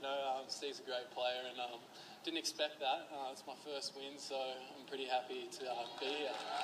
Steve's a great player, and didn't expect that. It's my first win, so I'm pretty happy to be here.